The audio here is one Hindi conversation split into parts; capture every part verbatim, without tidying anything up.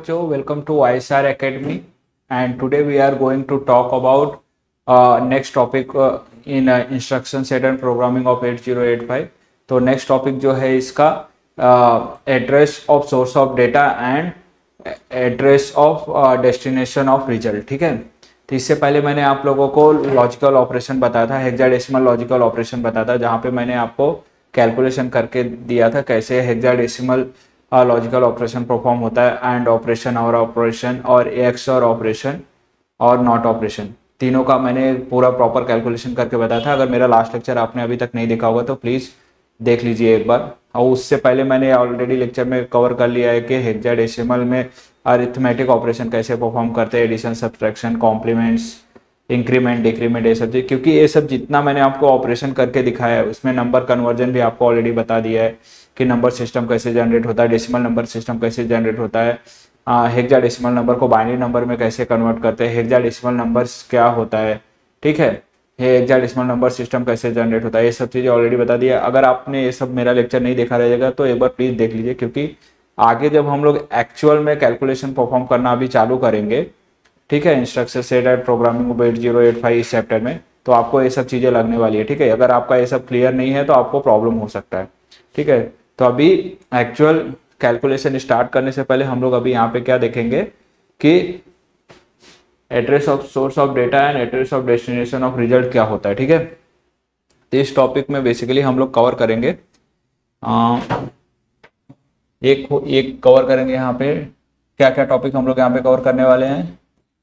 बच्चों, welcome to I S R Academy and today we are going to talk about uh, next topic uh, in uh, instruction set and programming of eight zero eight five. तो नेक्स्ट टॉपिक जो है इसका address of source of data and address of destination of result. ठीक है, तो इससे पहले मैंने आप लोगों को लॉजिकल ऑपरेशन बताया था, हेक्साडेसिमल लॉजिकल ऑपरेशन बताया था, जहाँ पे मैंने आपको कैलकुलेशन करके दिया था कैसे हेक्साडेसिमल लॉजिकल ऑपरेशन परफॉर्म होता है, एंड ऑपरेशन और ऑपरेशन और एक्स और ऑपरेशन और नॉट ऑपरेशन, तीनों का मैंने पूरा प्रॉपर कैलकुलेशन करके बताया था। अगर मेरा लास्ट लेक्चर आपने अभी तक नहीं देखा होगा तो प्लीज़ देख लीजिए एक बार। और उससे पहले मैंने ऑलरेडी लेक्चर में कवर कर लिया है कि हेक्साडेसिमल में अरिथमेटिक ऑपरेशन कैसे परफॉर्म करते हैं, addition, subtraction, complements, increment, decrement, ये सब, क्योंकि ये सब जितना मैंने आपको ऑपरेशन करके दिखाया है उसमें नंबर कन्वर्जन भी आपको ऑलरेडी बता दिया है कि नंबर सिस्टम कैसे जनरेट होता है, डेसिमल नंबर सिस्टम कैसे जनरेट होता है, हेक्साडेसिमल नंबर को बाइनरी नंबर में कैसे कन्वर्ट करते हैं, हेक्साडेसिमल नंबर्स क्या होता है, ठीक है, हेक्साडेसिमल नंबर सिस्टम कैसे जनरेट होता है, ये सब चीज़ें ऑलरेडी बता दिया। अगर आपने ये सब मेरा लेक्चर नहीं देखा रहेगा तो एक बार प्लीज़ देख लीजिए, क्योंकि आगे जब हम लोग एक्चुअल में कैलकुलेशन परफॉर्म करना अभी चालू करेंगे, ठीक है, instruction set and programming eight zero eight five इस चैप्टर में, तो आपको ये सब चीज़ें लगने वाली है। ठीक है, अगर आपका ये सब क्लियर नहीं है तो आपको प्रॉब्लम हो सकता है। ठीक है, तो अभी एक्चुअल कैलकुलेशन स्टार्ट करने से पहले हम लोग अभी यहाँ पे क्या देखेंगे कि address of source of data and address of destination of result क्या होता है। ठीक है, तो इस टॉपिक में बेसिकली हम लोग कवर करेंगे आ, एक एक कवर करेंगे यहाँ पे क्या क्या टॉपिक हम लोग यहाँ पे कवर करने वाले हैं।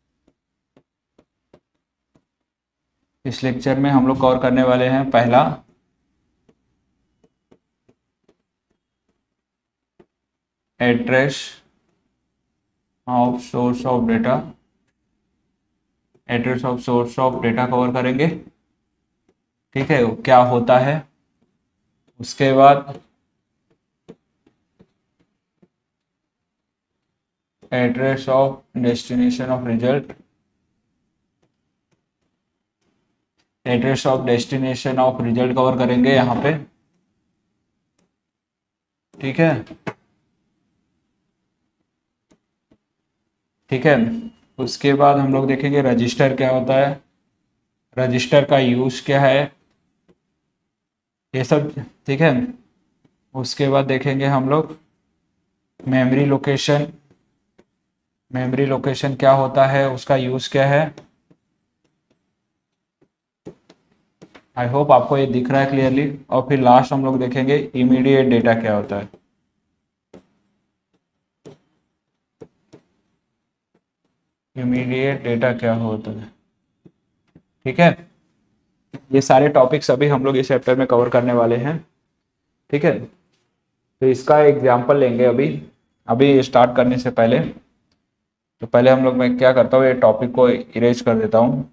इस लेक्चर में हम लोग कवर करने वाले हैं पहला address of source of data, address of source of data cover करेंगे। ठीक है, क्या होता है, उसके बाद address of destination of result, address of destination of result cover करेंगे यहाँ पे। ठीक है, ठीक है, उसके बाद हम लोग देखेंगे रजिस्टर क्या होता है, रजिस्टर का यूज क्या है, ये सब। ठीक है, उसके बाद देखेंगे हम लोग मेमोरी लोकेशन, मेमोरी लोकेशन क्या होता है, उसका यूज क्या है। आई होप आपको ये दिख रहा है क्लियरली। और फिर लास्ट हम लोग देखेंगे इमीडिएट डेटा क्या होता है। इमीडिएट डेटा क्या होता है। ठीक है, ये सारे टॉपिक्स अभी हम लोग इस चैप्टर में कवर करने वाले हैं। ठीक है, तो इसका एग्जांपल लेंगे अभी अभी स्टार्ट करने से पहले। तो पहले हम लोग, मैं क्या करता हूँ, ये टॉपिक को इरेज कर देता हूँ।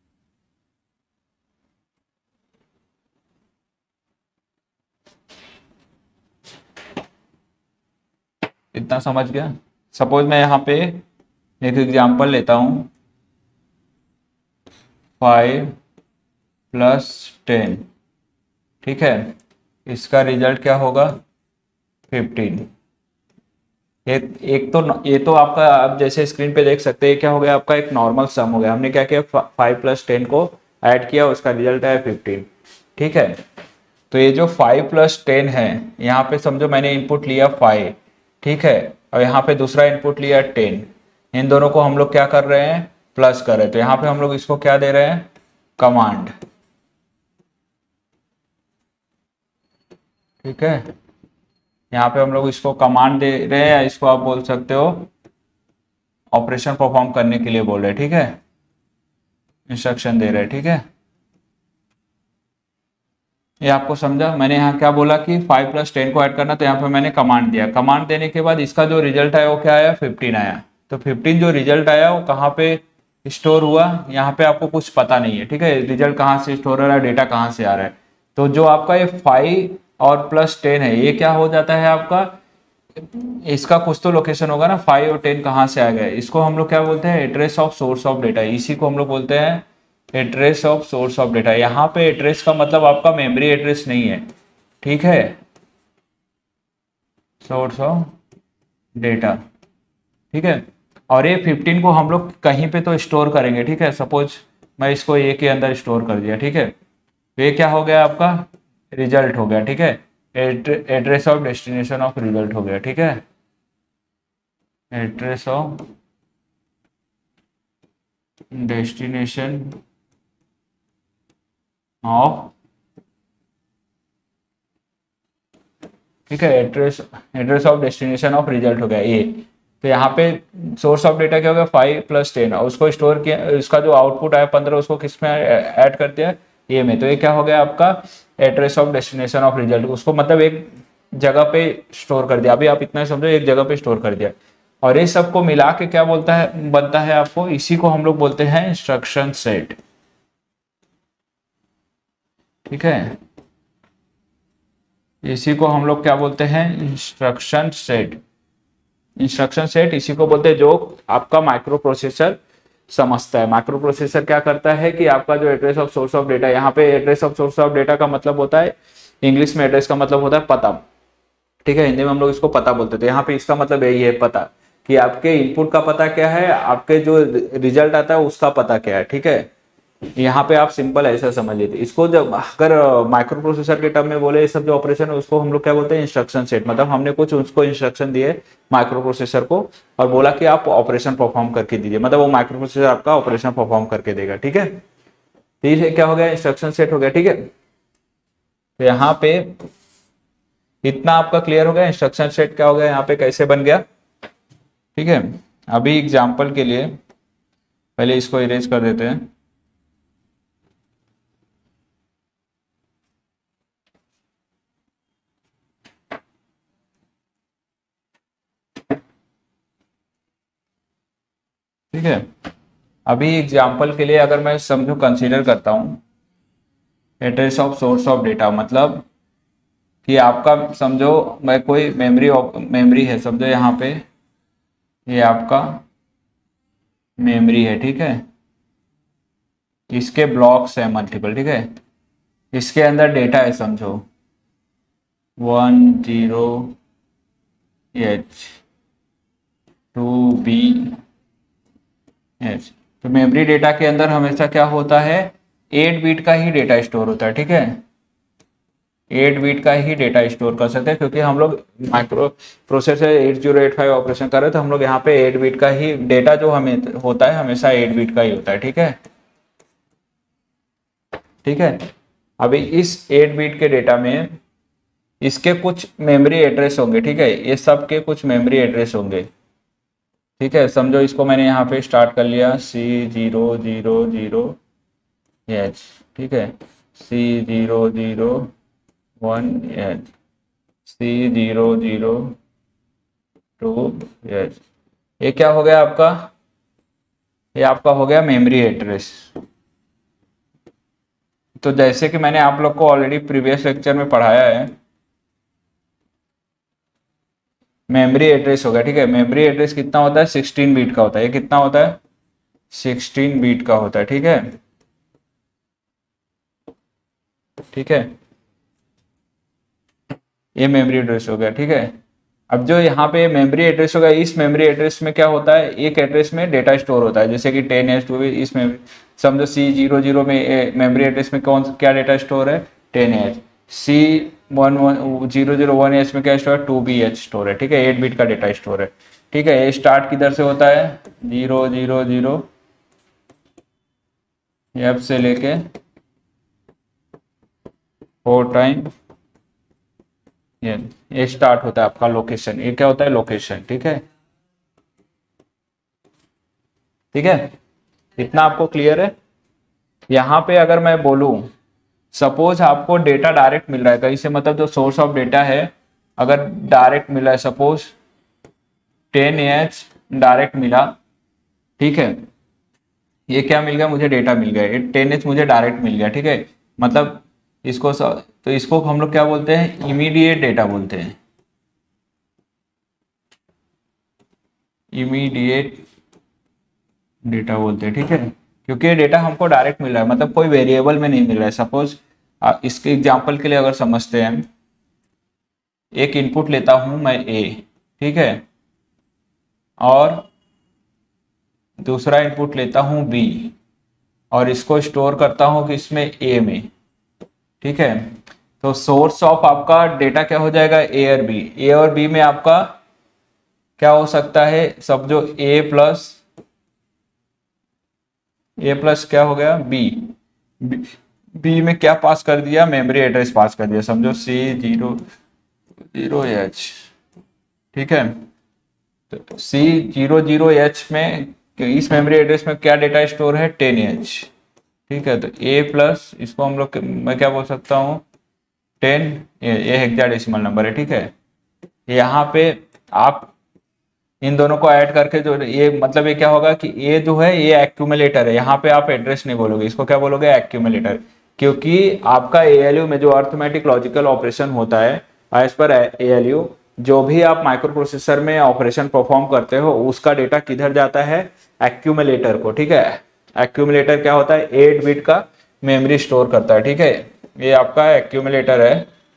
इतना समझ गया। सपोज मैं यहाँ पे एक एग्जांपल लेता हूँ, फाइव प्लस टेन। ठीक है, इसका रिजल्ट क्या होगा, फिफ्टीन। एक एक तो ये तो आपका, आप जैसे स्क्रीन पे देख सकते हैं, क्या हो गया, आपका एक नॉर्मल सम हो गया। हमने क्या किया, फाइव प्लस टेन को ऐड किया, उसका रिजल्ट है फिफ्टीन। ठीक है, तो ये जो फाइव प्लस टेन है, यहाँ पे समझो मैंने इनपुट लिया फाइव, ठीक है, और यहाँ पे दूसरा इनपुट लिया टेन। इन दोनों को हम लोग क्या कर रहे हैं, प्लस कर रहे हैं। तो यहाँ पे हम लोग इसको क्या दे रहे हैं, कमांड। ठीक है, यहाँ पे हम लोग इसको कमांड दे रहे हैं, या इसको आप बोल सकते हो ऑपरेशन परफॉर्म करने के लिए बोल रहे हैं। ठीक है, इंस्ट्रक्शन दे रहे हैं। ठीक है, ये आपको समझा। मैंने यहाँ क्या बोला कि फाइव प्लस टेन को ऐड करना, तो यहाँ पे मैंने कमांड दिया। कमांड देने के बाद इसका जो रिजल्ट आया वो क्या आया, फिफ्टीन आया। तो फिफ्टीन जो रिजल्ट आया वो कहाँ पे स्टोर हुआ, यहाँ पे आपको कुछ पता नहीं है। ठीक है, रिजल्ट कहाँ से स्टोर हो रहा है, डेटा कहाँ से आ रहा है। तो जो आपका ये फाइव और प्लस टेन है, ये क्या हो जाता है आपका, इसका कुछ तो लोकेशन होगा ना, फाइव और टेन कहाँ से आ गए। इसको हम लोग क्या बोलते हैं, address of source of data. इसी को हम लोग बोलते हैं address of source of data. यहाँ पे एड्रेस का मतलब आपका मेमोरी एड्रेस नहीं है। ठीक है, सोर्स ऑफ डेटा। ठीक है। और ये फिफ्टीन को हम लोग कहीं पे तो स्टोर करेंगे, ठीक है। सपोज मैं इसको ए के अंदर स्टोर कर दिया, ठीक है। तो ये क्या हो गया आपका, रिजल्ट हो गया, ठीक है। Address of destination of result हो गया, ठीक है। एड्रेस ऑफ डेस्टिनेशन ऑफ, ठीक है, address address of destination of result हो गया ये। तो यहाँ पे सोर्स ऑफ डेटा क्या हो गया, फाइव प्लस टेन, और उसको स्टोर किया, उसका जो आउटपुट आया पंद्रह, उसको किस में ऐड कर दिया, ये में। तो ये क्या हो गया आपका address of destination of result, उसको मतलब एक जगह पे स्टोर कर दिया। अभी आप इतना समझो, एक जगह पे स्टोर कर दिया। और ये सबको मिला के क्या बोलता है, बनता है आपको, इसी को हम लोग बोलते हैं इंस्ट्रक्शन सेट, ठीक है। इसी को हम लोग क्या बोलते हैं, इंस्ट्रक्शन सेट। इंस्ट्रक्शन सेट इसी को बोलते हैं जो आपका माइक्रो प्रोसेसर समझता है। माइक्रो प्रोसेसर क्या करता है कि आपका जो address of source of data, यहाँ पे address of source of data का मतलब होता है, इंग्लिश में एड्रेस का मतलब होता है पता, ठीक है। हिंदी में हम लोग इसको पता बोलते थे। यहाँ पे इसका मतलब यही है, पता, कि आपके इनपुट का पता क्या है, आपके जो रिजल्ट आता है उसका पता क्या है, ठीक है। यहाँ पे आप सिंपल ऐसा समझ लीजिए इसको। जब अगर माइक्रो प्रोसेसर के टर्म में बोले, ये सब जो ऑपरेशन है उसको हम लोग क्या बोलते हैं, इंस्ट्रक्शन सेट। मतलब हमने कुछ उसको इंस्ट्रक्शन दिए माइक्रो प्रोसेसर को, और बोला कि आप ऑपरेशन परफॉर्म करके दीजिए, मतलब वो माइक्रो प्रोसेसर आपका ऑपरेशन परफॉर्म करके देगा, ठीक है। तो ये क्या हो गया, इंस्ट्रक्शन सेट हो गया, ठीक है। तो यहाँ पे इतना आपका क्लियर हो गया, इंस्ट्रक्शन सेट क्या हो गया, यहाँ पे कैसे बन गया, ठीक है। अभी एग्जाम्पल के लिए पहले इसको इरेज कर देते हैं। ठीक है, अभी एग्जाम्पल के लिए अगर मैं समझो कंसीडर करता हूं address of source of data, मतलब कि आपका समझो मैं कोई मेमोरी मेमोरी है, समझो यहाँ पे ये आपका मेमोरी है, ठीक है। इसके ब्लॉक्स है मल्टीपल, ठीक है। इसके अंदर डेटा है समझो one zero H two B H. तो मेमोरी डेटा के अंदर हमेशा क्या होता है, एट बीट का ही डेटा स्टोर होता है, ठीक है। एट बीट का ही डेटा स्टोर कर सकते हैं, क्योंकि हम लोग microprocessor eight zero eight five operation कर रहे हैं, तो हम लोग यहाँ पे एट बीट का ही डेटा जो हमें होता है हमेशा एट बीट का ही होता है, ठीक है। ठीक है, अभी इस एट बीट के डेटा में इसके कुछ मेमोरी एड्रेस होंगे, ठीक है। ये सब के कुछ मेमोरी एड्रेस होंगे, ठीक है। समझो इसको मैंने यहाँ पे स्टार्ट कर लिया C zero zero zero H, ठीक है। C zero zero one H, C zero zero two H. ये क्या हो गया आपका, ये आपका हो गया मेमोरी एड्रेस। तो जैसे कि मैंने आप लोग को ऑलरेडी प्रीवियस लेक्चर में पढ़ाया है, मेमोरी एड्रेस हो गया, ठीक है। मेमोरी एड्रेस कितना होता है, सिक्सटीन बीट का होता है। ये कितना होता है, सिक्सटीन बीट का होता है, ठीक है। ठीक है, ये मेमोरी एड्रेस हो गया, ठीक है। अब जो यहाँ पे मेमोरी एड्रेस होगा, इस मेमोरी एड्रेस में क्या होता है, एक एड्रेस में डेटा स्टोर होता है, जैसे कि टेन एच टू, इस में समझो सी जीरो जीरो में मेमोरी एड्रेस में कौन क्या डेटा स्टोर है, ten H. C one one zero zero one H में क्या स्टोर है, टू बी एच स्टोर है, ठीक है। एट बीट का डेटा स्टोर है, ठीक है। ये स्टार्ट किधर से होता है, जीरो जीरो जीरो एफ से लेके फोर टाइम ये ये स्टार्ट होता है आपका लोकेशन। ये क्या होता है, लोकेशन, ठीक है। ठीक है, इतना आपको क्लियर है। यहाँ पे अगर मैं बोलूं, सपोज आपको डेटा डायरेक्ट मिल रहा है कहीं से, मतलब जो सोर्स ऑफ डेटा है अगर डायरेक्ट मिला है, सपोज टेन एच डायरेक्ट मिला, ठीक है। ये क्या मिल गया, मुझे डेटा मिल गया, टेन एच मुझे डायरेक्ट मिल गया, ठीक है। मतलब इसको स... तो इसको हम लोग क्या बोलते हैं, इमीडिएट डेटा बोलते हैं, इमीडिएट डेटा बोलते हैं, ठीक है। क्योंकि ये डेटा हमको डायरेक्ट मिल रहा है, मतलब कोई वेरिएबल में नहीं मिल रहा है। सपोज इसके एग्जांपल के लिए अगर समझते हैं, एक इनपुट लेता हूं मैं ए, ठीक है, और दूसरा इनपुट लेता हूँ बी और इसको स्टोर करता हूँ कि इसमें ए में, ठीक है। तो सोर्स ऑफ आपका डेटा क्या हो जाएगा, ए और बी। ए और बी में आपका क्या हो सकता है, सब जो ए प्लस ए प्लस क्या हो गया बी, बी में क्या पास कर दिया, मेमोरी एड्रेस पास कर दिया, समझो सी जीरो जीरो एच, ठीक है। तो सी जीरो जीरो एच में इस मेमोरी एड्रेस में क्या डेटा स्टोर है, टेन एच, ठीक है। तो ए प्लस इसको हम लोग मैं क्या बोल सकता हूँ, टेन, ये हेक्साडेसिमल नंबर है, ठीक है। यहाँ पे आप इन दोनों को ऐड करके जो ये मतलब ये क्या होगा कि ये जो है ये एक्यूमुलेटर है, यहाँ पे आप एड्रेस नहीं बोलोगे, इसको क्या बोलोगे, एक्यूमुलेटर। क्योंकि आपका एएलयू में जो अर्थमेटिक लॉजिकल ऑपरेशन होता है एज पर एएलयू, जो भी आप माइक्रो प्रोसेसर में ऑपरेशन परफॉर्म करते हो उसका डेटा किधर जाता है, एक्यूमुलेटर को, ठीक है। एक्यूमुलेटर क्या होता है, एट बिट का मेमोरी स्टोर करता है, ठीक है। ये आपका एक्यूमुलेटर है,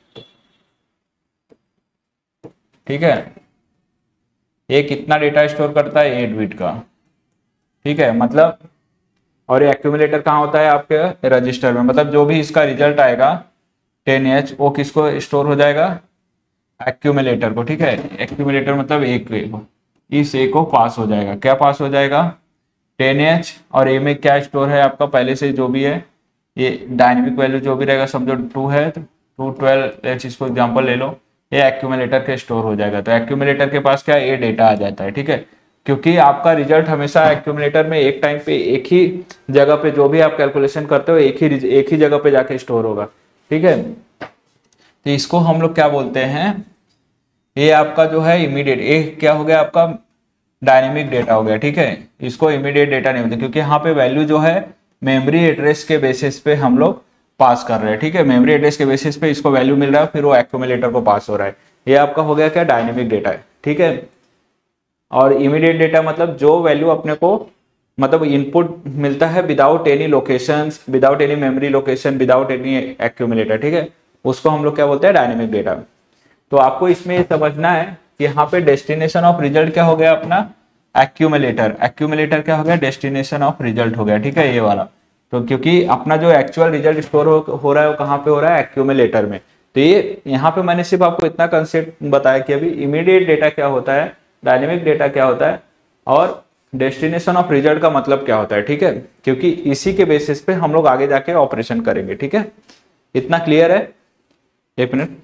ठीक है। ये कितना डेटा स्टोर करता है, एट बिट का, ठीक है। मतलब और ये एक्यूमुलेटर कहाँ होता है, आपके रजिस्टर में। मतलब जो भी इसका रिजल्ट आएगा टेन एच वो किसको स्टोर हो जाएगा, एक्यूमुलेटर को, ठीक है। एक्यूमुलेटर मतलब एक को, इस ए को पास हो जाएगा, क्या पास हो जाएगा, टेन एच। और ए में क्या स्टोर है आपका पहले से जो भी है, ये डायनेमिक वैल्यू जो भी रहेगा, समझो टू है तो टू ट्वेल्व एच, इसको एग्जाम्पल ले लो, ये एक्यूमुलेटर के स्टोर हो जाएगा। तो एक्यूमुलेटर के पास क्या ये डेटा आ जाता है, ठीक है। क्योंकि आपका रिजल्ट हमेशा एक्यूमुलेटर में एक टाइम पे एक ही जगह पे जो भी आप कैलकुलेशन करते हो एक ही एक ही जगह पे जाके स्टोर होगा, ठीक है। तो इसको हम लोग क्या बोलते हैं, ये आपका जो है इमीडिएट, ये क्या हो गया आपका डायनेमिक डेटा हो गया, ठीक है। इसको इमीडिएट डेटा नहीं बोलते क्योंकि यहाँ पे वैल्यू जो है मेमोरी एड्रेस के बेसिस पे हम लोग पास कर रहे हैं, ठीक है। मेमोरी एड्रेस के बेसिस पे इसको वैल्यू मिल रहा है, फिर वो एक्यूमुलेटर को पास हो रहा है। ये आपका हो गया क्या, डायनेमिक डेटा है, ठीक है। और इमीडिएट डेटा मतलब जो वैल्यू अपने को मतलब इनपुट मिलता है without any location, without any memory location, without any accumulator, ठीक है, उसको हम लोग क्या बोलते हैं, डायनेमिक डेटा। तो आपको इसमें समझना है कि यहाँ पे डेस्टिनेशन ऑफ रिजल्ट क्या हो गया अपना, एक्यूमुलेटर। एक्यूमुलेटर क्या हो गया, डेस्टिनेशन ऑफ रिजल्ट हो गया, ठीक है, ये वाला। तो क्योंकि अपना जो एक्चुअल रिजल्ट स्टोर हो, हो रहा है वो कहाँ पे हो रहा है, एक्यूमुलेटर में। तो ये यहाँ पे मैंने सिर्फ आपको इतना कंसेप्ट बताया कि अभी इमीडिएट डेटा क्या होता है, डायनेमिक डेटा क्या होता है, और डेस्टिनेशन ऑफ रिजल्ट का मतलब क्या होता है, ठीक है। क्योंकि इसी के बेसिस पे हम लोग आगे जाके ऑपरेशन करेंगे, ठीक है। इतना क्लियर है, एक मिनट,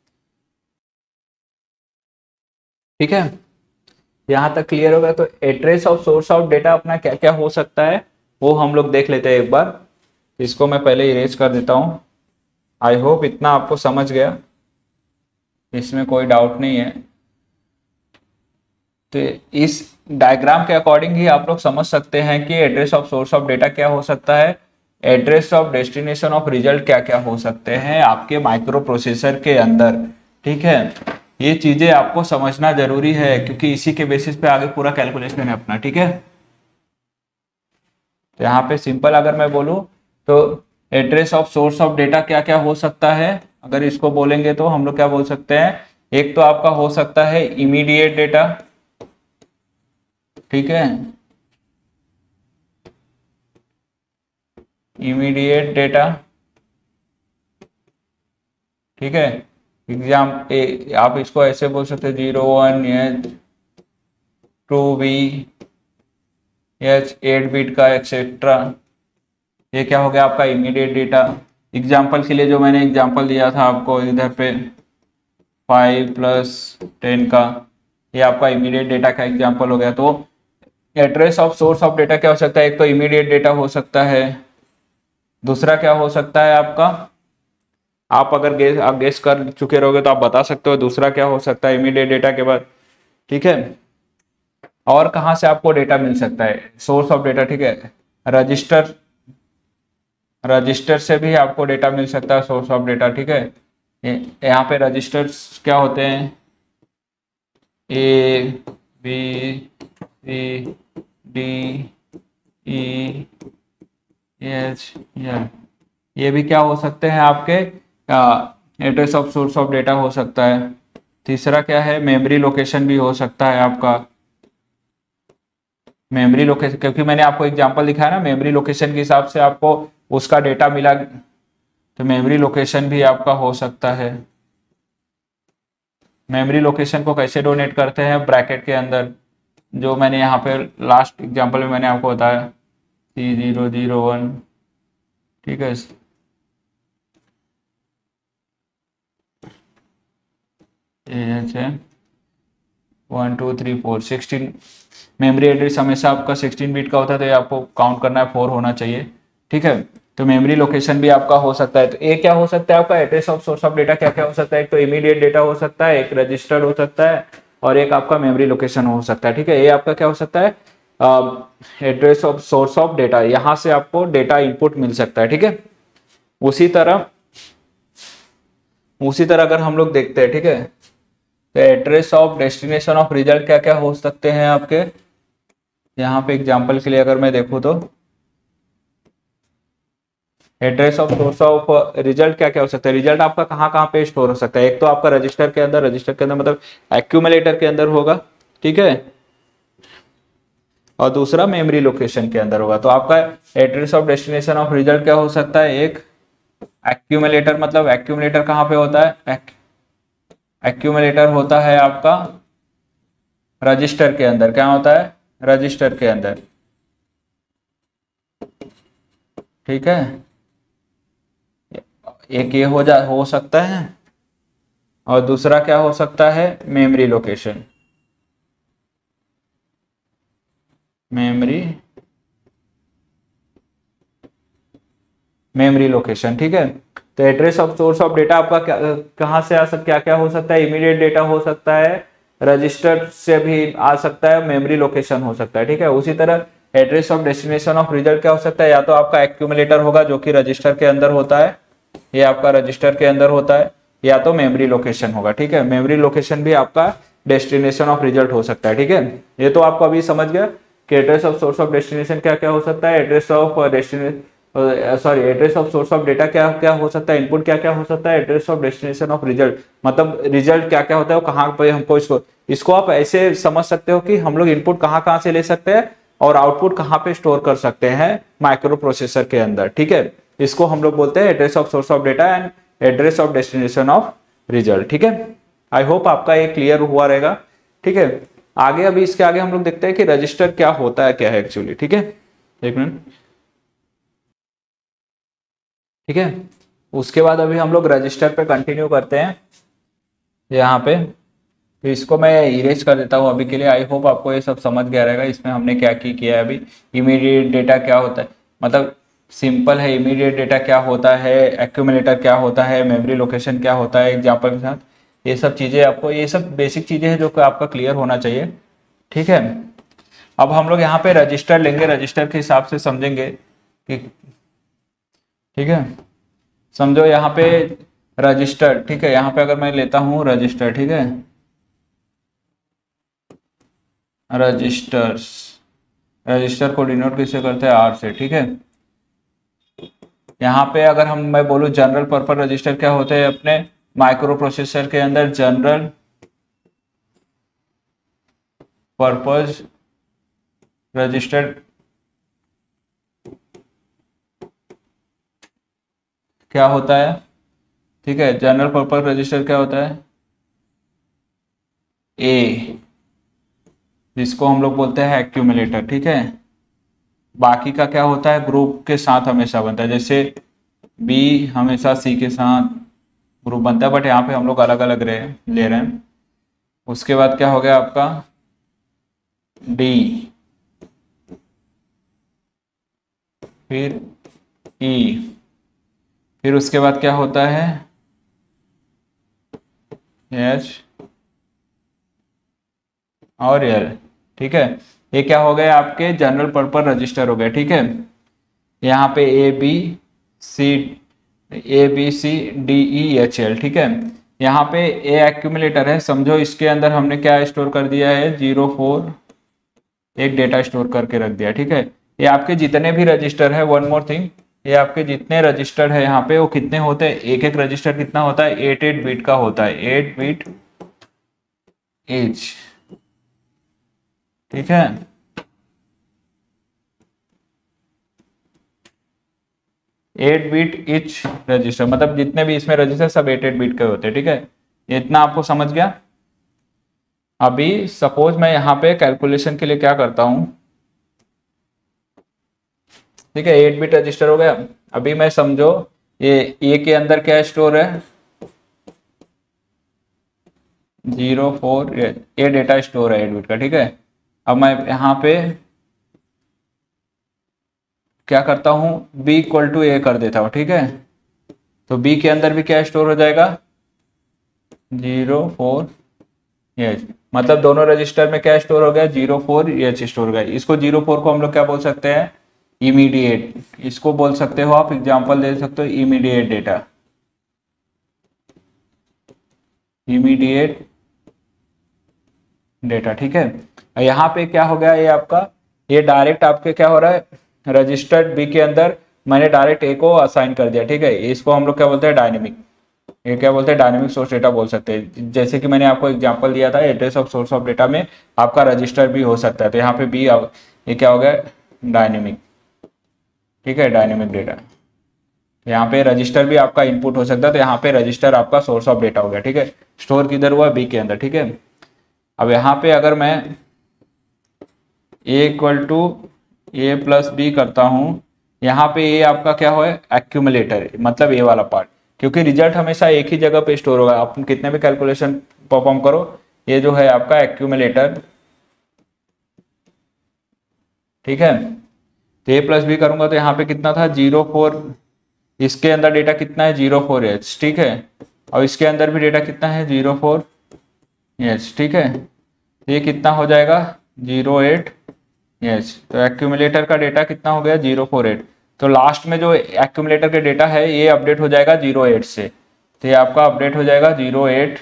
ठीक है। यहां तक क्लियर होगा। तो address of source of data अपना क्या क्या हो सकता है वो हम लोग देख लेते हैं एक बार। इसको मैं पहले इरेज कर देता हूं। आई होप इतना आपको समझ गया, इसमें कोई डाउट नहीं है। तो इस डायग्राम के अकॉर्डिंग ही आप लोग समझ सकते हैं कि address of source of data क्या हो सकता है, address of destination of result क्या क्या हो सकते हैं आपके माइक्रो प्रोसेसर के अंदर, ठीक है। ये चीजें आपको समझना जरूरी है क्योंकि इसी के बेसिस पे आगे पूरा कैलकुलेशन है अपना, ठीक है। तो यहाँ पे सिंपल अगर मैं बोलूँ तो address of source of data क्या क्या हो सकता है, अगर इसको बोलेंगे तो हम लोग क्या बोल सकते हैं, एक तो आपका हो सकता है इमीडिएट डेटा, ठीक है, इमीडिएट डेटा, ठीक है। एग्जाम ए, आप इसको ऐसे बोल सकते हैं zero one H two B H eight bit का एक्सेट्रा, ये क्या हो गया आपका इमीडिएट डेटा। एग्जाम्पल के लिए जो मैंने एग्जाम्पल दिया था आपको इधर पे फाइव प्लस टेन का, ये आपका इमीडिएट डेटा का एग्जाम्पल हो गया। तो address of source of data क्या हो सकता है, एक तो इमीडिएट डेटा हो सकता है, दूसरा क्या हो सकता है आपका, आप अगर गेस आप गेस कर चुके रहोगे तो आप बता सकते हो दूसरा क्या हो सकता है इमीडिएट डेटा के बाद, ठीक है। और कहाँ से आपको डेटा मिल सकता है, सोर्स ऑफ डेटा, ठीक है, रजिस्टर, रजिस्टर से भी आपको डेटा मिल सकता है सोर्स ऑफ डेटा, ठीक है। यहाँ पे रजिस्टर्स क्या होते हैं, A B C D E H, ये भी क्या हो सकते हैं आपके address of source of data हो सकता है। तीसरा क्या है, मेमोरी लोकेशन भी हो सकता है आपका, मेमोरी लोकेशन, क्योंकि मैंने आपको एग्जांपल दिखाया ना, मेमोरी लोकेशन के हिसाब से आपको उसका डेटा मिला, तो मेमोरी लोकेशन भी आपका हो सकता है। मेमोरी लोकेशन को कैसे डोनेट करते हैं, ब्रैकेट के अंदर, जो मैंने यहाँ पे लास्ट एग्जांपल में मैंने आपको बताया, सी जीरो जीरो वन, ठीक है, ये one two three four sixteen, memory address हमेशा आपका सिक्सटीन बिट का होता है, तो ये आपको काउंट करना है, फोर होना चाहिए, ठीक है। तो मेमोरी लोकेशन भी आपका हो सकता है। तो ये क्या हो सकता है आपका address of source of data, क्या क्या हो सकता है, एक तो इमीडिएट डेटा हो सकता है, एक रजिस्टर्ड हो सकता है, और एक आपका मेमोरी लोकेशन हो सकता है, ठीक है। ये आपका क्या हो सकता है, address of source of data, यहाँ से आपको डेटा इनपुट मिल सकता है, ठीक है। उसी तरह उसी तरह अगर हम लोग देखते हैं, ठीक है, तो address of destination of result क्या क्या हो सकते हैं आपके, यहाँ पे एग्जांपल के लिए अगर मैं देखूँ तो address of source of result क्या क्या हो सकता है, रिजल्ट आपका कहाँ कहाँ पे स्टोर हो सकता है, एक तो आपका रजिस्टर के अंदर, रजिस्टर के अंदर मतलब एक्यूमुलेटर के अंदर होगा, ठीक है, और दूसरा मेमोरी लोकेशन के अंदर होगा। तो आपका address of destination of result क्या हो सकता है, एक एक्यूमुलेटर, मतलब एक्यूमुलेटर कहाँ पे होता है, एक्यूमुलेटर होता है आपका रजिस्टर के अंदर, क्या होता है, रजिस्टर के अंदर, ठीक है, एक ये हो जा हो सकता है, और दूसरा क्या हो सकता है, memory location, memory memory location, ठीक है। तो address of source of data आपका क्या कहाँ से आ सकता, क्या क्या हो सकता है, इमीडिएट डेटा हो सकता है, रजिस्टर से भी आ सकता है, मेमोरी लोकेशन हो सकता है, ठीक है। उसी तरह address of destination of result क्या हो सकता है, या तो आपका एक्यूमुलेटर होगा जो कि रजिस्टर के अंदर होता है, ये आपका रजिस्टर के अंदर होता है, या तो मेमोरी लोकेशन होगा, ठीक है। मेमोरी लोकेशन भी आपका डेस्टिनेशन ऑफ रिजल्ट हो सकता है, ठीक है। ये तो आपको अभी समझ गया कि address of source of destination क्या क्या हो सकता है, address of destination sorry address of source of data क्या क्या हो सकता है, इनपुट क्या क्या हो सकता है, address of destination of result मतलब रिजल्ट क्या क्या होता है, वो कहाँ पे हमको इसको इसको आप ऐसे समझ सकते हो कि हम लोग इनपुट कहाँ कहाँ से ले सकते हैं और आउटपुट कहाँ पे स्टोर कर सकते हैं माइक्रो प्रोसेसर के अंदर, ठीक है। इसको हम लोग बोलते हैं address of source of data and address of destination of result, ठीक है। आई होप आपका ये क्लियर हुआ रहेगा, ठीक है। आगे अभी इसके आगे हम लोग देखते हैं कि रजिस्टर क्या होता है, क्या है एक्चुअली, ठीक है, एक मिनट, ठीक है। उसके बाद अभी हम लोग रजिस्टर पे कंटिन्यू करते हैं यहाँ पे, तो इसको मैं इरेज कर देता हूँ अभी के लिए। आई होप आपको ये सब समझ गया रहेगा इसमें हमने क्या की किया है अभी। इमीडिएट डेटा क्या होता है, मतलब सिंपल है, इमीडिएट डेटा क्या होता है, एक्यूमुलेटर क्या होता है, मेमोरी लोकेशन क्या होता है, एग्जाम्पल के साथ ये सब चीज़ें आपको, ये सब बेसिक चीज़ें हैं जो कि आपका क्लियर होना चाहिए, ठीक है। अब हम लोग यहाँ पे रजिस्टर लेंगे, रजिस्टर के हिसाब से समझेंगे कि, ठीक है, समझो यहाँ पे रजिस्टर, ठीक है, यहाँ पे अगर मैं लेता हूँ रजिस्टर, ठीक है, रजिस्टर्स, रजिस्टर को डिनोट किससे करते हैं, आर से, ठीक है। यहाँ पे अगर हम मैं बोलूँ जनरल पर्पस रजिस्टर क्या होते हैं अपने माइक्रो प्रोसेसर के अंदर, जनरल पर्पस रजिस्टर क्या होता है, ठीक है, जनरल पर्पस रजिस्टर क्या होता है, ए, जिसको हम लोग बोलते हैं एक्यूमुलेटर, ठीक है। बाकी का क्या होता है, ग्रुप के साथ हमेशा बनता है, जैसे बी हमेशा सी के साथ ग्रुप बनता है, बट यहाँ पे हम लोग अलग अलग रहे ले रहे हैं। उसके बाद क्या हो गया आपका डी, फिर ई, फिर उसके बाद क्या होता है एच और एल, ठीक है। ये क्या हो गए आपके जनरल पर्पस रजिस्टर हो गए, ठीक है। यहाँ पे A B C A B C D E H L, ठीक है। यहाँ पे ए एक्यूमुलेटर है, समझो इसके अंदर हमने क्या स्टोर कर दिया है, जीरो फोर एक डेटा स्टोर करके रख दिया, ठीक है। ये आपके जितने भी रजिस्टर है, वन मोर थिंग, ये आपके जितने रजिस्टर है यहाँ पे वो कितने होते हैं, एक एक रजिस्टर कितना होता है, एट एट बीट का होता है, एट बीट एच, ठीक है। एट बिट ईच रजिस्टर, मतलब जितने भी इसमें रजिस्टर सब एट एट बिट के होते हैं, ठीक है। इतना आपको समझ गया। अभी सपोज मैं यहाँ पे कैलकुलेशन के लिए क्या करता हूँ, ठीक है, एट बिट रजिस्टर हो गया। अभी मैं समझो ये ए के अंदर क्या स्टोर है, जीरो फोर, ये डेटा स्टोर है एट बिट का, ठीक है। अब मैं यहाँ पे क्या करता हूँ, बी इक्वल टू ए कर देता हूँ, ठीक है। तो बी के अंदर भी क्या स्टोर हो जाएगा, जीरो फोर एच, मतलब दोनों रजिस्टर में क्या स्टोर हो गया, जीरो फोर एच स्टोर हो गया। इसको जीरो फोर को हम लोग क्या बोल सकते हैं, इमीडिएट, इसको बोल सकते हो आप, एग्जांपल दे सकते हो इमीडिएट डेटा, इमीडिएट डेटा, ठीक है। यहाँ पे क्या हो गया, ये आपका ये डायरेक्ट आपके क्या हो रहा है, रजिस्टर्ड बी के अंदर मैंने डायरेक्ट ए को असाइन कर दिया, ठीक है। इसको हम लोग क्या बोलते हैं, डायनेमिक, ये क्या बोलते हैं, डायनेमिक सोर्स डेटा बोल सकते हैं। जैसे कि मैंने आपको एग्जांपल दिया था address of source of data में आपका रजिस्टर भी हो सकता है, तो यहाँ पे बी ये क्या हो गया, डायनेमिक, ठीक है, डायनेमिक डेटा। यहाँ पे रजिस्टर भी आपका इनपुट हो सकता है, तो यहाँ पे रजिस्टर आपका सोर्स ऑफ डेटा हो गया, ठीक है। स्टोर किधर हुआ, बी के अंदर, ठीक है। अब यहाँ पे अगर मैं A equal to A plus B करता हूँ, यहाँ पे ए आपका क्या हो, एक्यूमुलेटर, मतलब ए वाला पार्ट, क्योंकि रिजल्ट हमेशा एक ही जगह पे स्टोर होगा। आप कितने भी कैलकुलेशन परफॉर्म करो, ये जो है आपका एक्यूमुलेटर, ठीक है। तो ए प्लस बी करूंगा तो यहाँ पे कितना था, जीरो फोर, इसके अंदर डेटा कितना है, जीरो फोर एच, ठीक है। और इसके अंदर भी डेटा कितना है, जीरो फोर एच, ठीक है। ये कितना हो जाएगा, जीरो एट एच। तो एक्यूमुलेटर का डेटा कितना हो गया, जीरो फोर एट। तो लास्ट में जो एक्यूमुलेटर का डेटा है ये अपडेट हो जाएगा जीरो एट से, तो ये आपका अपडेट हो जाएगा जीरो एट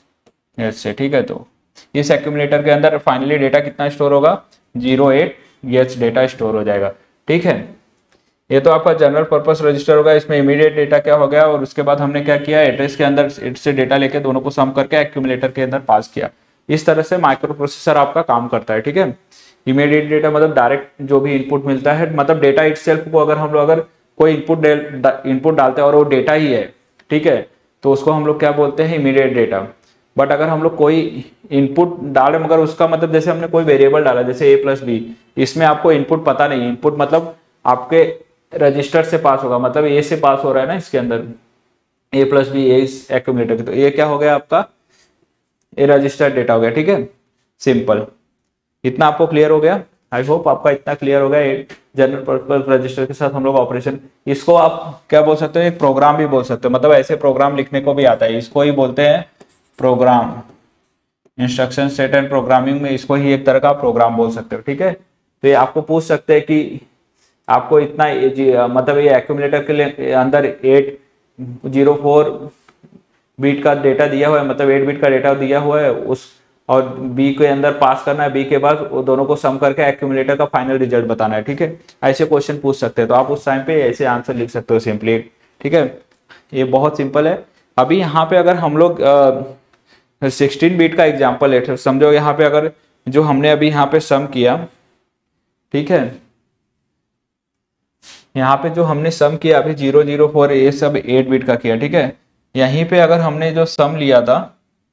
एच से, ठीक है। तो इस एक्यूमुलेटर के अंदर फाइनली डेटा कितना स्टोर होगा, zero eight H data store हो जाएगा, ठीक है। ये तो आपका जनरल पर्पस रजिस्टर होगा, इसमें इमीडिएट डेटा क्या हो गया, और उसके बाद हमने क्या किया, एड्रेस के अंदर से डेटा लेके दोनों को सम करके एक्यूमुलेटर के अंदर पास किया। इस तरह से माइक्रो प्रोसेसर आपका काम करता है, ठीक है। इमीडिएट डेटा मतलब डायरेक्ट जो भी इनपुट मिलता है, मतलब डेटा इटसेल्फ को अगर हम लोग अगर कोई इनपुट इनपुट डालते हैं और वो डेटा ही है, ठीक है, तो उसको हम लोग क्या बोलते हैं, इमीडिएट डेटा। बट अगर हम लोग कोई इनपुट डाले मगर उसका मतलब जैसे हमने कोई वेरिएबल डाला, जैसे ए प्लस बी, इसमें आपको इनपुट पता नहीं, इनपुट मतलब आपके रजिस्टर से पास होगा, मतलब ए से पास हो रहा है ना इसके अंदर, A plus B A accumulator, तो ये क्या हो गया आपका, ये रजिस्टर्ड डेटा हो गया, ठीक है। सिंपल, इतना आपको क्लियर हो गया। आई होप आपका इतना क्लियर हो गया जनरल पर्पस रजिस्टर के साथ हम लोग ऑपरेशन। इसको आप क्या बोल सकते हो, एक प्रोग्राम भी बोल सकते हो, मतलब ऐसे प्रोग्राम लिखने को भी आता है, इसको ही बोलते हैं program. Instruction set and programming में इसको ही एक तरह का प्रोग्राम बोल सकते हो, ठीक है। तो ये आपको पूछ सकते हैं कि आपको इतना मतलब ये एक्यूमुलेटर के लिए अंदर एट जीरो फोर बीट का डेटा दिया हुआ है, मतलब एट बीट का डेटा दिया हुआ है उस, और बी के अंदर पास करना है, बी के बाद वो दोनों को सम करके एक्यूमुलेटर का फाइनल रिजल्ट बताना है, ठीक है। ऐसे क्वेश्चन पूछ सकते हैं, तो आप उस टाइम पे ऐसे आंसर लिख सकते हो सिंपली, ठीक है। ये बहुत सिंपल है। अभी यहाँ पे अगर हम लोग सिक्सटीन बीट का एग्जाम्पल लेते, समझो यहाँ पे अगर जो हमने अभी यहाँ पे सम किया, ठीक है, यहाँ पे जो हमने सम किया अभी जीरो जीरो फोर ये सब एट बिट का किया, ठीक है। यहीं पे अगर हमने जो सम लिया था,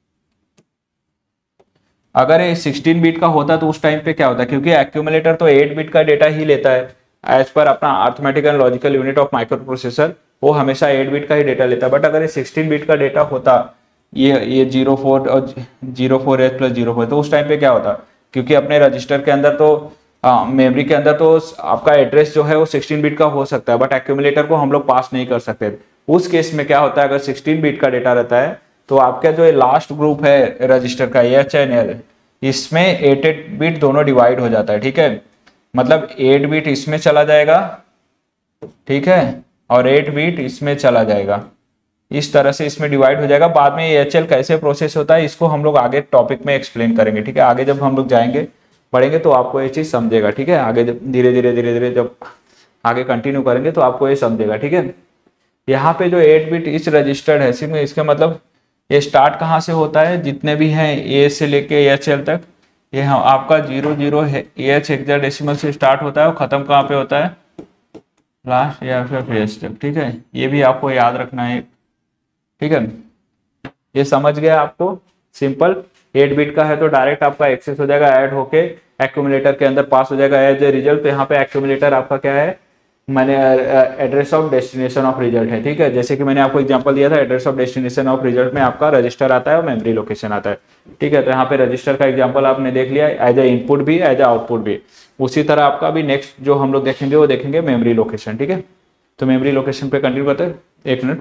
अगर ये सिक्सटीन बिट का होता तो उस टाइम पे क्या होता, क्योंकि एक्यूमुलेटर तो एट बिट का डेटा ही लेता है एज पर अपना arithmetic and logical unit of microprocessor, वो हमेशा एट बिट का ही डेटा लेता है। बट अगर ये सिक्सटीन बिट का डेटा होता, ये ये जीरो फोर और zero four H plus zero four, तो उस टाइम पे क्या होता, क्योंकि अपने रजिस्टर के अंदर तो मेमोरी के अंदर तो आपका एड्रेस जो है वो सिक्सटीन बिट का हो सकता है, बट एक्यूमुलेटर को हम लोग पास नहीं कर सकते। उस केस में क्या होता है, अगर सिक्सटीन बिट का डेटा रहता है तो आपका जो लास्ट ग्रुप है रजिस्टर का एच एंड एल, इसमें एट एट बिट दोनों डिवाइड हो जाता है, ठीक है। मतलब एट बिट इसमें चला जाएगा, ठीक है, और एट बिट इसमें चला जाएगा, इस तरह से इसमें डिवाइड हो जाएगा। बाद में एच एल कैसे प्रोसेस होता है इसको हम लोग आगे टॉपिक में एक्सप्लेन करेंगे, ठीक है। आगे जब हम लोग जाएंगे पढ़ेंगे तो आपको ये चीज समझेगा, ठीक है। आगे जब धीरे धीरे धीरे धीरे जब आगे कंटिन्यू करेंगे तो आपको ये समझेगा, ठीक है। यहाँ पे जो एट बिट इस रजिस्टर्ड है, सिर्फ इसका मतलब ये स्टार्ट कहाँ से होता है, जितने भी हैं ए से लेके एच एल तक, ये हाँ आपका जीरो जीरो है एच हेक्साडेसिमल से स्टार्ट होता है और खत्म कहाँ पे होता है, लास्ट या फिर फेस तक, ठीक है, ये भी आपको याद रखना है, ठीक है। ये समझ गया आपको, सिंपल। एट बिट का है तो डायरेक्ट आपका एक्सेस हो जाएगा, ऐड होके एक्यूमुलेटर के अंदर पास हो जाएगा एज ए रिजल्ट। तो यहाँ पे एक्यूमुलेटर आपका क्या है, मैंने address of destination of result है, ठीक है। जैसे कि मैंने आपको एग्जांपल दिया था, address of destination of result में आपका रजिस्टर आता है और मेमोरी लोकेशन आता है, ठीक है। तो यहाँ पे रजिस्टर का एग्जांपल आपने देख लिया, एज ए इनपुट भी एज ए आउटपुट भी। उसी तरह आपका भी नेक्स्ट जो हम लोग देखेंगे वो देखेंगे मेमोरी लोकेशन, ठीक है। तो मेमोरी लोकेशन पे कंटिन्यू करते हैं, एक मिनट,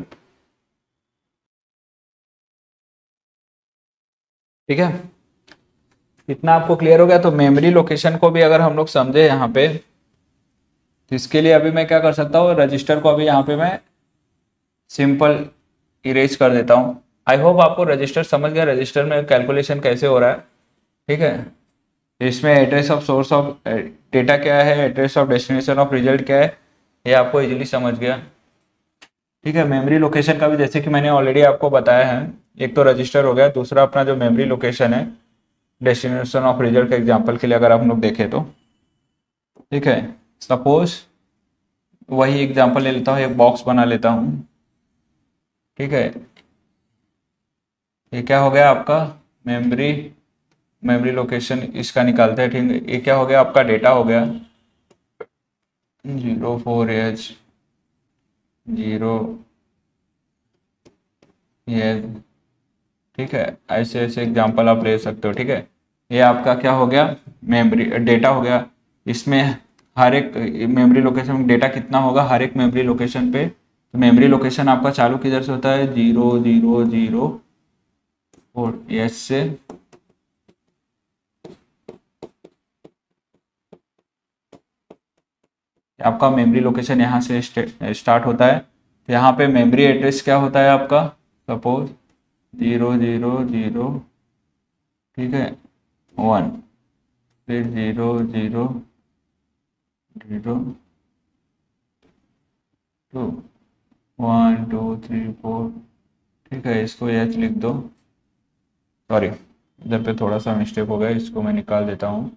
ठीक है। इतना आपको क्लियर हो गया। तो मेमोरी लोकेशन को भी अगर हम लोग समझे यहाँ पे, तो इसके लिए अभी मैं क्या कर सकता हूँ, रजिस्टर को अभी यहाँ पे मैं सिंपल इरेज कर देता हूँ। आई होप आपको रजिस्टर समझ गया, रजिस्टर में कैलकुलेशन कैसे हो रहा है, ठीक है। इसमें address of source of data क्या है, address of destination of result क्या है, ये आपको इजीली समझ गया, ठीक है। मेमोरी लोकेशन का भी जैसे कि मैंने ऑलरेडी आपको बताया है, एक तो रजिस्टर हो गया, दूसरा अपना जो मेमोरी लोकेशन है डेस्टिनेशन ऑफ रिजल्ट के एग्जांपल के लिए अगर आप लोग देखें तो, ठीक है। सपोज वही एग्जांपल ले लेता हूँ, एक बॉक्स बना लेता हूँ, ठीक है। ये क्या हो गया आपका मेमोरी, मेमोरी लोकेशन इसका निकालते हैं, ठीक है। ये क्या हो गया आपका डेटा हो गया जीरो फोर एच जीरो ये, ठीक है। ऐसे ऐसे एग्जांपल आप ले सकते हो, ठीक है। ये आपका क्या हो गया, मेमोरी डेटा हो गया। इसमें हर एक मेमोरी लोकेशन में डेटा कितना होगा हर एक मेमोरी लोकेशन पे। तो मेमोरी लोकेशन आपका चालू किधर से होता है, zero zero zero four H से, आपका मेमोरी लोकेशन यहाँ से स्टार्ट होता है। तो यहाँ पे मेमोरी एड्रेस क्या होता है आपका, सपोज जीरो जीरो जीरो, ठीक है, वन, फिर zero zero zero two, one two three four, ठीक है। इसको एच लिख दो, सॉरी इधर पे थोड़ा सा मिस्टेक हो गया, इसको मैं निकाल देता हूँ,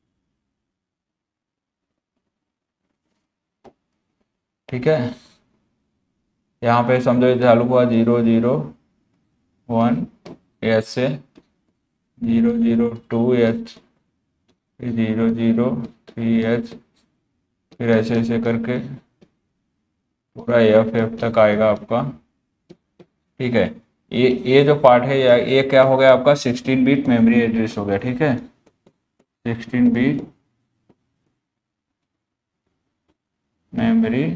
ठीक है। यहाँ पे समझो ये चालू हुआ जीरो जीरो वन एच से, zero zero two H, zero zero three H, फिर ऐसे ऐसे करके पूरा एफ एफ तक आएगा आपका, ठीक है। ये ये जो पार्ट है या ये क्या हो गया आपका सिक्सटीन बिट मेमोरी एड्रेस हो गया, ठीक है। सिक्सटीन बिट मेमोरी,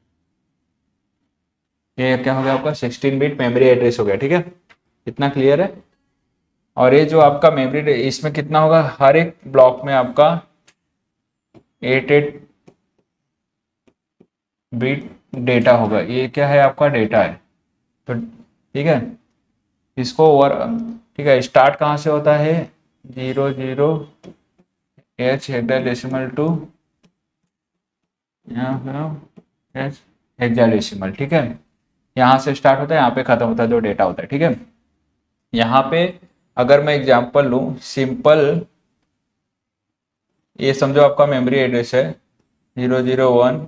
ये क्या हो गया आपका सिक्सटीन बिट मेमोरी एड्रेस हो गया, ठीक है। इतना क्लियर है। और ये जो आपका मेमोरी इसमें कितना होगा, हर एक ब्लॉक में आपका एट एट बिट डेटा होगा। ये क्या है आपका डेटा है, तो ठीक है। इसको ओवर, ठीक है, स्टार्ट कहाँ से होता है, zero zero H hexadecimal to H hexadecimal, ठीक है। यहाँ से स्टार्ट होता है, यहाँ पे खत्म होता है जो डेटा होता है, ठीक है। यहाँ पे अगर मैं एग्जांपल लूँ सिंपल, ये समझो आपका मेमोरी एड्रेस है zero zero one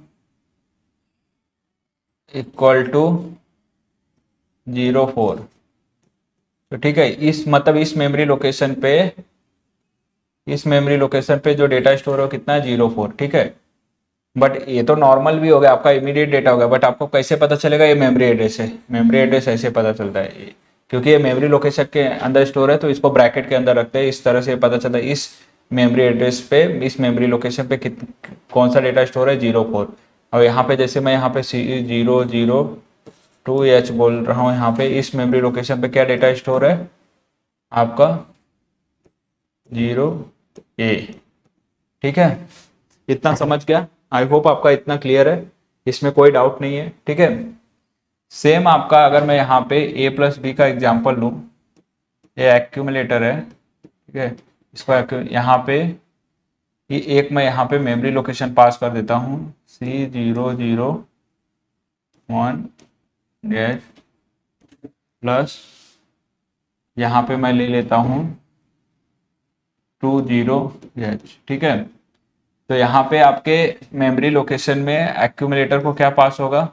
equal to zero four, तो ठीक है। इस मतलब इस मेमोरी लोकेशन पे, इस मेमोरी लोकेशन पे जो डेटा स्टोर हो कितना है, जीरो फोर, ठीक है। बट ये तो नॉर्मल भी हो गया आपका, इमीडिएट डेटा हो गया, बट आपको कैसे पता चलेगा ये मेमोरी एड्रेस है, मेमोरी एड्रेस ऐसे पता चलता है क्योंकि ये मेमोरी लोकेशन के अंदर स्टोर है, तो इसको ब्रैकेट के अंदर रखते हैं, इस तरह से पता चलता है इस मेमोरी एड्रेस पे, इस मेमोरी लोकेशन पे कित कौन सा डेटा स्टोर है, जीरो फोर। और यहाँ पे जैसे मैं यहाँ पे जीरो जीरो टू एच बोल रहा हूँ, यहाँ पे इस मेमोरी लोकेशन पे क्या डेटा स्टोर है आपका, जीरो ए, ठीक है। इतना समझ गया, आई होप आपका इतना क्लियर है, इसमें कोई डाउट नहीं है, ठीक है। सेम आपका अगर मैं यहाँ पे ए प्लस बी का एग्जाम्पल लूँ, ये एक्यूमुलेटर है, ठीक है। इसको यहाँ पे ये एक मैं यहाँ पे मेमोरी लोकेशन पास कर देता हूँ C zero zero one H plus, यहाँ पे मैं ले लेता हूँ टू जीरो एच, ठीक है। तो यहाँ पे आपके मेमोरी लोकेशन में एक्यूमुलेटर को क्या पास होगा,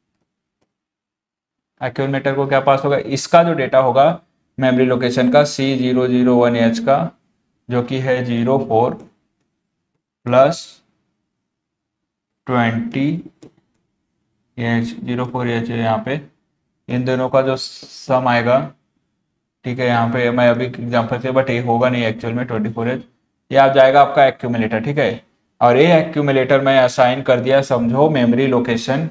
एक्यूमुलेटर को क्या पास होगा, इसका जो डेटा होगा मेमोरी लोकेशन का C zero zero one H का, जो कि है zero four plus twenty H, zero four H है यहाँ पे, इन दोनों का जो सम आएगा, ठीक है, यहाँ पे मैं अभी एग्जांपल से, बट ये होगा नहीं एक्चुअल में ट्वेंटी फोर एच, ये आ जाएगा आपका एक्यूमुलेटर, ठीक है। और ये एक्यूमुलेटर मैं असाइन कर दिया, समझो memory location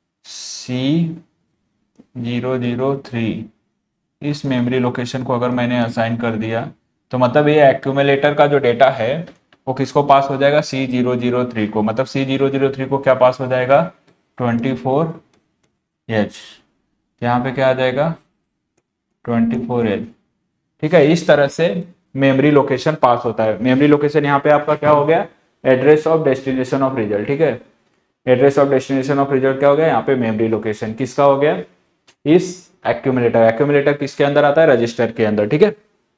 C zero zero three, इस मेमोरी लोकेशन को अगर मैंने असाइन कर दिया तो मतलब ये एक्यूमुलेटर का जो डेटा है वो किसको पास हो जाएगा, सी जीरो जीरो थ्री को, मतलब सी जीरो जीरो थ्री को क्या पास हो जाएगा, ट्वेंटी फोर एच, यहाँ पे क्या आ जाएगा ट्वेंटी फोर एच, ठीक है। इस तरह से मेमोरी लोकेशन पास होता है। मेमोरी लोकेशन यहाँ पे आपका क्या हो गया, address of destination of result, ठीक है। Address of destination of result क्या हो गया, यहाँ पे मेमोरी लोकेशन किसका हो गया, इस एक्यूमुलेटर, एक्यूमुलेटर किसके अंदर आता है, रजिस्टर के अंदर, ठीक है।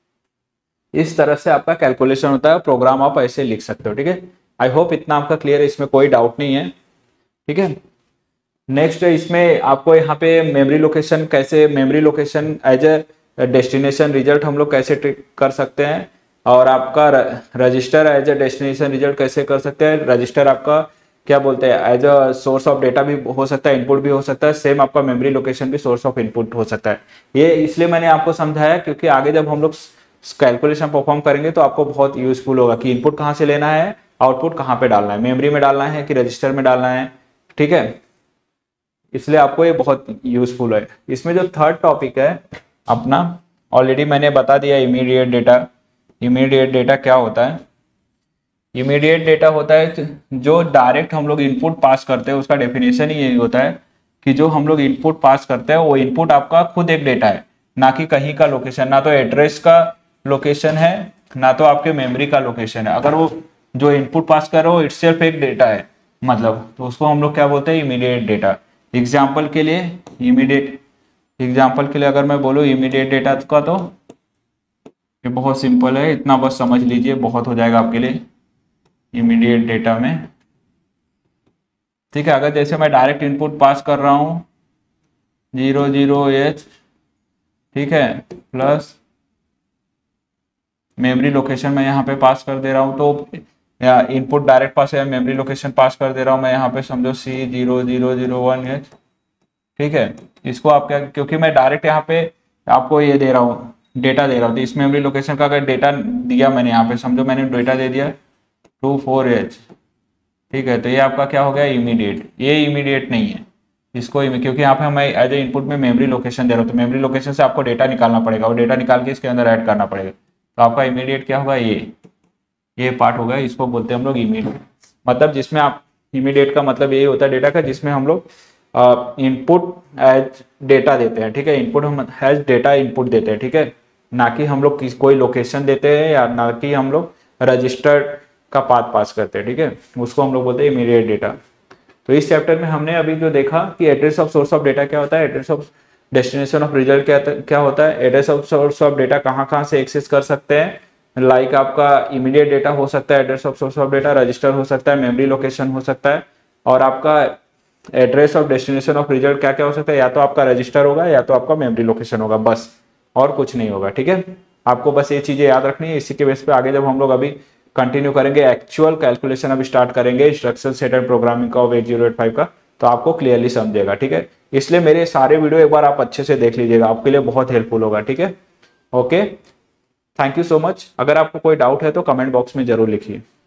इस तरह से आपका कैलकुलेशन होता है, प्रोग्राम आप ऐसे लिख सकते हो, ठीक है। आई होप इतना आपका क्लियर है, इसमें कोई डाउट नहीं है, ठीक है। नेक्स्ट इसमें आपको यहाँ पे मेमोरी लोकेशन कैसे, memory location as a destination result हम लोग कैसे ट्रिक कर सकते हैं, और आपका register as a destination result कैसे कर सकते हैं। रजिस्टर आपका क्या बोलते हैं, as a source of data भी हो सकता है, इनपुट भी हो सकता है, सेम आपका मेमोरी लोकेशन भी सोर्स ऑफ इनपुट हो सकता है। ये इसलिए मैंने आपको समझाया क्योंकि आगे जब हम लोग कैलकुलेशन परफॉर्म करेंगे तो आपको बहुत यूजफुल होगा कि इनपुट कहाँ से लेना है, आउटपुट कहाँ पे डालना है, मेमोरी में डालना है कि रजिस्टर में डालना है, ठीक है। इसलिए आपको ये बहुत यूजफुल है। इसमें जो थर्ड टॉपिक है अपना, ऑलरेडी मैंने बता दिया, इमीडिएट डेटा। इमीडिएट डेटा क्या होता है, इमीडिएट डेटा होता है जो डायरेक्ट हम लोग इनपुट पास करते हैं, उसका डेफिनेशन ही यही होता है कि जो हम लोग इनपुट पास करते हैं वो इनपुट आपका खुद एक डेटा है, ना कि कहीं का लोकेशन, ना तो एड्रेस का लोकेशन है, ना तो आपके मेमोरी का लोकेशन है। अगर वो जो इनपुट पास कर रहे हो इटसेल्फ एक डेटा है, मतलब तो उसको हम लोग क्या बोलते हैं, इमीडिएट डेटा। एग्जाम्पल के लिए इमीडिएट एग्जाम्पल के लिए अगर मैं बोलूँ इमीडिएट डेटा का, तो ये बहुत सिंपल है, इतना बस समझ लीजिए, बहुत हो जाएगा आपके लिए इमीडिएट डेटा में, ठीक है। अगर जैसे मैं डायरेक्ट इनपुट पास कर रहा हूँ जीरो जीरो एच, ठीक है, प्लस मेमोरी लोकेशन मैं यहाँ पे पास कर दे रहा हूँ, तो इनपुट डायरेक्ट पास है, मेमोरी लोकेशन पास कर दे रहा हूँ मैं यहाँ पे, समझो C zero zero zero one H, ठीक है। इसको आप क्या, क्योंकि मैं डायरेक्ट यहाँ पे आपको ये दे रहा हूँ, डेटा दे रहा हूँ, तो इस मेमोरी लोकेशन का अगर डेटा दिया मैंने यहाँ पे, समझो मैंने डेटा दे दिया टू फोर एच, ठीक है, तो ये आपका क्या हो गया, इमीडिएट। ये इमीडिएट नहीं है, इसको क्योंकि यहाँ पे मैं एज ए इनपुट में मेमोरी लोकेशन दे रहा हूँ, तो मेमोरी लोकेशन से आपको डेटा निकालना पड़ेगा, और डेटा निकाल के इसके अंदर ऐड करना पड़ेगा, तो आपका इमीडिएट क्या होगा, ये ये पार्ट होगा, इसको बोलते हैं हम लोग इमीडिएट। मतलब जिसमें आप, इमीडिएट का मतलब यही होता है डेटा का जिसमें हम लोग इनपुट एज डेटा देते हैं, ठीक है। इनपुट हम एज डेटा इनपुट देते हैं, ठीक है, ना कि हम लोग किस कोई लोकेशन देते हैं, या ना कि हम लोग रजिस्टर्ड का पाथ पास करते हैं, ठीक है, उसको हम लोग बोलते हैं इमीडिएट डेटा। तो इस चैप्टर में हमने अभी जो देखा कि address of source of data क्या होता है, address of destination of result क्या क्या होता है, address of source of data कहाँ कहाँ से एक्सेस कर सकते हैं, लाइक like आपका इमीडिएट डेटा हो सकता है, address of source of data, register हो सकता है, मेमोरी लोकेशन हो सकता है, और आपका address of destination of result क्या क्या हो सकता है, या तो आपका रजिस्टर होगा या तो आपका मेमोरी लोकेशन होगा, बस और कुछ नहीं होगा, ठीक है। आपको बस ये चीजें याद रखनी है। इसी के बेस पे आगे जब हम लोग अभी कंटिन्यू करेंगे, एक्चुअल कैलकुलेशन अभी स्टार्ट करेंगे इंस्ट्रक्शन सेट एंड प्रोग्रामिंग का एट जीरो एट फाइव का, तो आपको क्लियरली समझेगा, ठीक है। इसलिए मेरे सारे वीडियो एक बार आप अच्छे से देख लीजिएगा, आपके लिए बहुत हेल्पफुल होगा, ठीक है। Okay, thank you so much. अगर आपको कोई डाउट है तो कमेंट बॉक्स में जरूर लिखिए।